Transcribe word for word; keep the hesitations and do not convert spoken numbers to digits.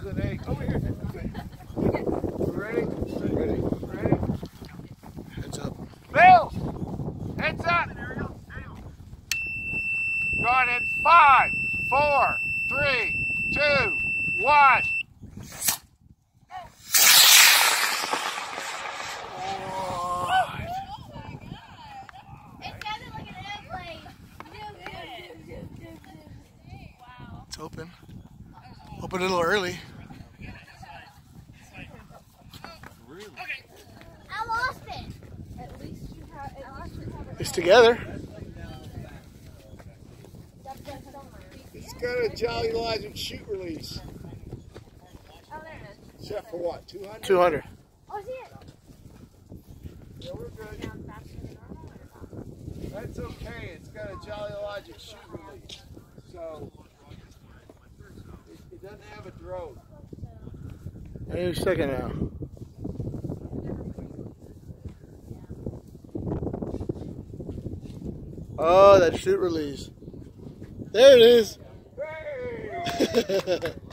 an eight. Over here. Ready? Ready. Ready? Heads up. Bill! Heads up! Going in five, four, three, two, one. It's open. Open a little early. I lost it. At least you have. At least you have it. It's together. It's got a Jolly Logic shoot release. Oh, there it is. Set for what? two hundred? two hundred. Oh, I see it. Yeah, we're good. That's okay. It's got a Jolly Logic shoot release. So it, it doesn't have a drone. Any second now. Oh, that shoot release. There it is. Hey!